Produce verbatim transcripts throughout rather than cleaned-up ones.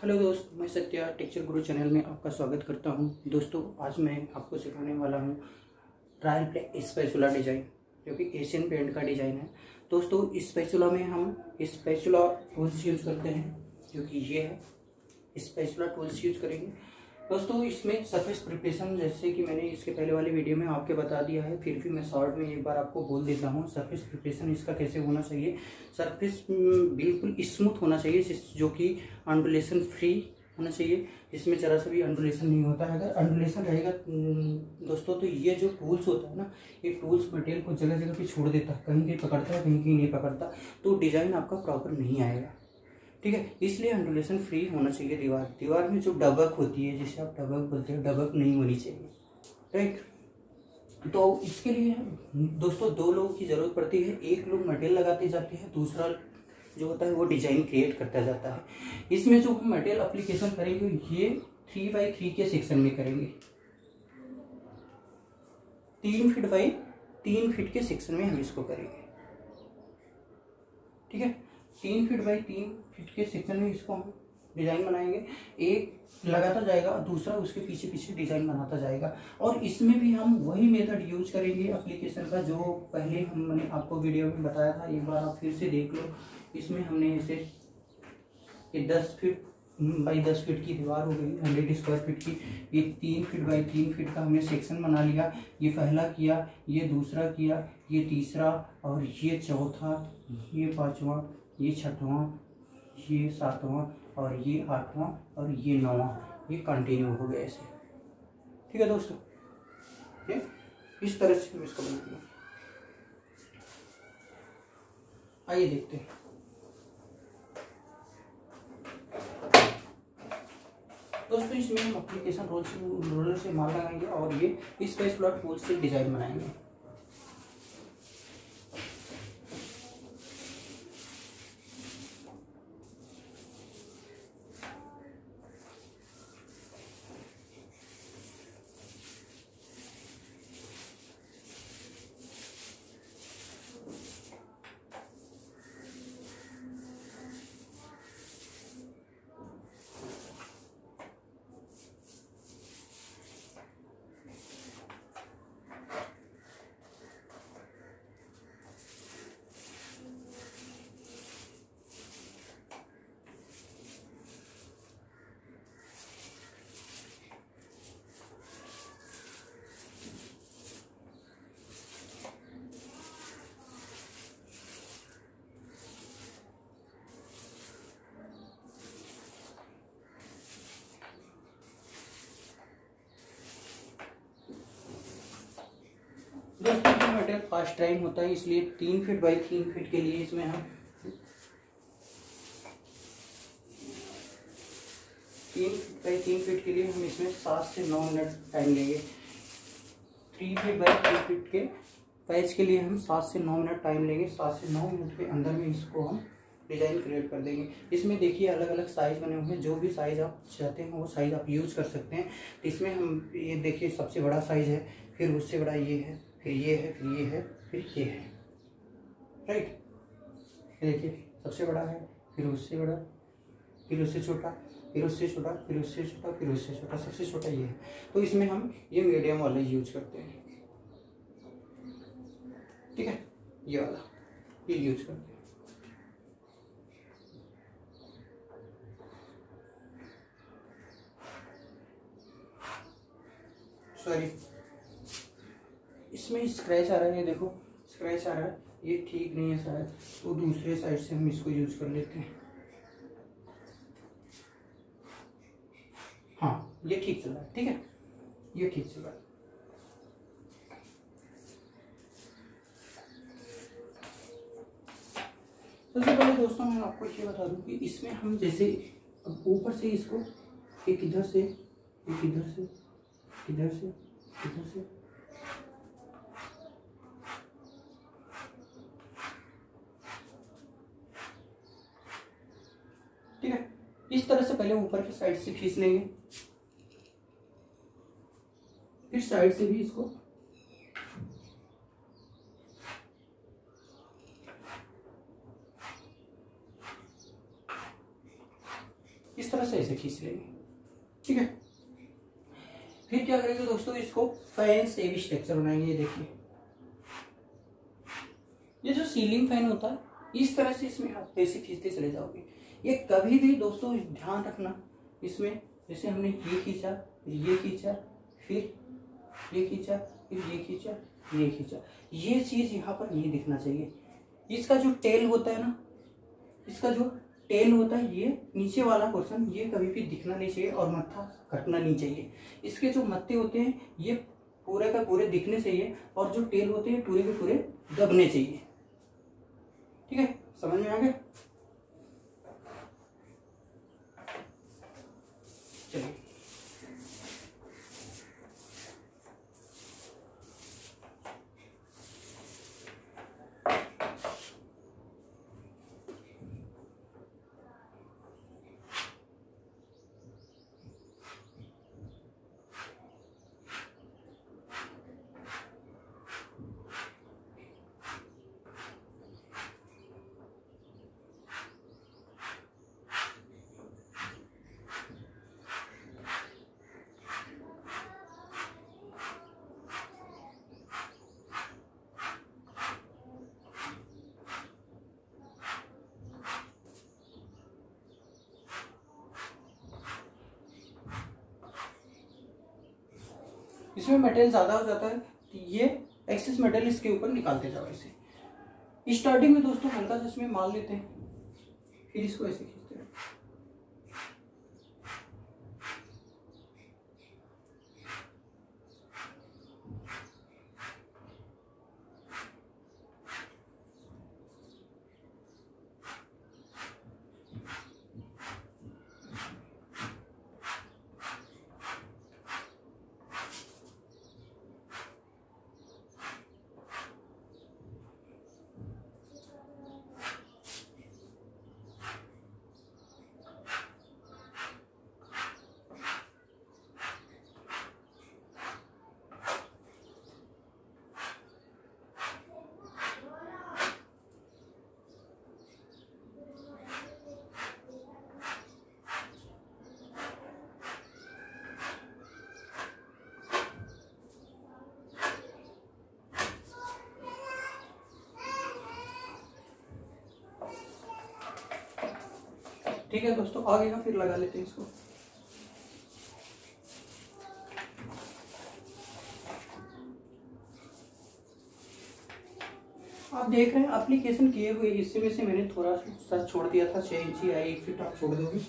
Hello दोस्त, मैं Satya texture गुरु channel में आपका स्वागत करता हूं। दोस्तों, आज मैं आपको सिखाने वाला हूं ट्रायल प्ले स्पैचुला डिजाइन, जो कि एशियन पेंट का डिजाइन है। दोस्तों, इस स्पैचुला में हम स्पैचुला टूल्स यूज करते हैं, जो कि ये है। स्पैचुला टूल्स यूज करेंगे दोस्तों। इसमें सरफेस प्रिपरेशन, जैसे कि मैंने इसके पहले वाले वीडियो में आपके बता दिया है, फिर भी मैं शॉर्ट में एक बार आपको बोल देता हूँ। सरफेस प्रिपरेशन इसका कैसे होना चाहिए। सरफेस बिल्कुल स्मूथ होना चाहिए, जो कि अंडुलेशन फ्री होना चाहिए, जिसमें जरा सा भी अंडुलेशन नहीं होता है। अगर अंडुलेशन रहेगा दोस्तों, तो ये जो टूल्स होता है ना, ये टूल्स मटेरियल को जगह जगह पे छोड़ देता है, कहीं कहीं पकड़ता है, कहीं कहीं नहीं पकड़ता, तो डिजाइन आपका प्रॉपर नहीं आएगा। ठीक है, इसलिए अंडुलेशन फ्री होना चाहिए। दीवार दीवार में जो डबक होती है, जिसे आप डबक बोलते हैं, डबक नहीं होनी चाहिए। राइट, तो इसके लिए दोस्तों दो लोगों की जरूरत पड़ती है। एक लोग मटेरियल लगाते जाते हैं, दूसरा जो होता है वो डिजाइन क्रिएट करता जाता है। इसमें जो हम मटेरियल अप्लीकेशन करेंगे, ये थ्री बाई थ्री के सेक्शन में करेंगे। तीन फीट बाई तीन फीट के सेक्शन में हम इसको करेंगे। ठीक है, तीन फीट बाई तीन फीट के सेक्शन में इसको हम डिजाइन बनाएंगे। एक लगाता जाएगा, दूसरा उसके पीछे पीछे डिजाइन बनाता जाएगा। और इसमें भी हम वही मेथड यूज करेंगे एप्लीकेशन का, जो पहले हमने आपको वीडियो में बताया था। एक बार आप फिर से देख लो। इसमें हमने इसे ये दस फीट बाई दस फीट की दीवार हो गई, हंड्रेड स्क्वायर फीट की। ये तीन फीट बाई तीन फीट का हमने सेक्शन बना लिया। ये पहला किया, ये दूसरा किया, ये तीसरा, और ये चौथा, ये पांचवा, ये छठवां, ये सातवां, और ये आठवां, और ये नौवां। ये कंटिन्यू हो गया ऐसे। ठीक है दोस्तों, ये इस तरह से हम इसको बनाएंगे। आइए देखते हैं। दोस्तों, इसमें हम एप्लीकेशन रोल से रोलर से मार लगाएंगे और ये स्पैचुला टूल से डिजाइन बनाएंगे। दोस्तों, ये मटेरियल फास्ट ड्राइंग होता है, इसलिए तीन फीट बाई तीन फीट के लिए इसमें हम तीन फीट बाई तीन फीट के लिए हम इसमें सात से नौ मिनट टाइम लेंगे। Three feet by three feet के पैच के लिए हम सात से नौ मिनट टाइम लेंगे। सात से नौ मिनट के अंदर में इसको हम डिजाइन क्रिएट कर देंगे। इसमें देखिए अलग अलग साइज बने हुए हैं, जो भी साइज आप चाहते हैं वो साइज आप यूज कर सकते हैं। इसमें हम ये देखिए, सबसे बड़ा साइज है, फिर उससे बड़ा ये है, फिर ये है, फिर ये है, फिर ये है। राइट, ये देखिए सबसे बड़ा है, फिर उससे बड़ा, फिर उससे छोटा, फिर उससे छोटा, फिर उससे छोटा, फिर उससे छोटा, सबसे छोटा ये है। तो इसमें हम ये मीडियम वाला यूज करते हैं। ठीक है, ये वाला ये यूज करते हैं। सॉरी, इसमें स्क्रैच आ रहा है, ये देखो स्क्रैच आ रहा है, ये ठीक नहीं है शायद, तो दूसरे साइड से हम इसको यूज कर लेते हैं। हाँ, ये ठीक चल रहा है। ठीक है, ये ठीक चल रहा है। सबसे पहले दोस्तों मैं आपको ये बता दूं कि इसमें हम जैसे ऊपर से इसको एक इधर से, एक इधर से, इधर से, इधर से, ठीक है, इस तरह से पहले ऊपर की साइड से खींच लेंगे, फिर साइड से भी इसको इस तरह से ऐसे खींच लेंगे, ठीक है। फिर क्या करेंगे दोस्तों, इसको फैन से भी स्ट्रक्चर बनाएंगे। ये देखिए, ये जो सीलिंग फैन होता है, इस तरह से इसमें आप ऐसे खींचते चले जाओगे। ये कभी भी दोस्तों ध्यान रखना, इसमें जैसे हमने ये खींचा, ये खींचा, फिर ये खींचा, फिर ये खींचा, ये खींचा, ये चीज यहाँ पर नहीं दिखना चाहिए। इसका जो टेल होता है ना, इसका जो टेल होता है, ये नीचे वाला पोर्शन, ये कभी भी दिखना नहीं चाहिए और मत्था कटना नहीं चाहिए। इसके जो मत्थे होते हैं ये पूरे का पूरे दिखने चाहिए और जो टेल होते हैं पूरे के पूरे दबने चाहिए, ठीक है। समझ में आ गया? चलिए, इसमें मटेरियल ज्यादा हो जाता है तो ये एक्सेस मटेरियल इसके ऊपर निकालते जाओ ऐसे। स्टार्टिंग में दोस्तों हल्का सा इसमें मार लेते हैं, फिर इसको ऐसे खींचते हैं। ठीक है दोस्तों, आगे का फिर लगा लेते हैं इसको। आप देख रहे हैं एप्लीकेशन किए हुए हिस्से में से मैंने थोड़ा सा छोड़ दिया था, छह इंची या एक फीट आप छोड़ दोगे।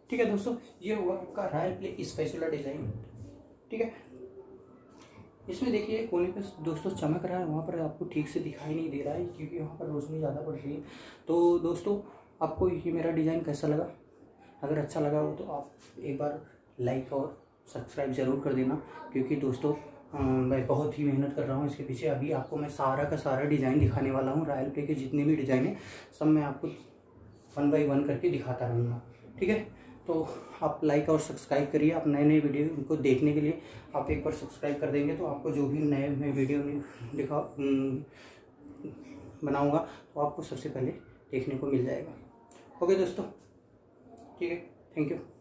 ठीक है दोस्तों, ये हुआ आपका रॉयल प्ले स्पैचुला डिजाइन। ठीक है, इसमें देखिए कोने पे दोस्तों चमक रहा है, वहाँ पर आपको ठीक से दिखाई नहीं दे रहा है क्योंकि वहाँ पर रोशनी ज़्यादा पड़ रही है। तो दोस्तों आपको ये मेरा डिज़ाइन कैसा लगा? अगर अच्छा लगा हो तो आप एक बार लाइक और सब्सक्राइब ज़रूर कर देना, क्योंकि दोस्तों मैं बहुत ही मेहनत कर रहा हूँ इसके पीछे। अभी आपको मैं सारा का सारा डिज़ाइन दिखाने वाला हूँ, रॉयल प्ले के जितने भी डिज़ाइन हैं सब मैं आपको वन बाई वन करके दिखाता रहूँगा। ठीक है, तो आप लाइक और सब्सक्राइब करिए। आप नए नए वीडियो उनको देखने के लिए आप एक बार सब्सक्राइब कर देंगे तो आपको जो भी नए नए वीडियो दिखा बनाऊँगा तो आपको सबसे पहले देखने को मिल जाएगा। ओके दोस्तों, ठीक है, थैंक यू।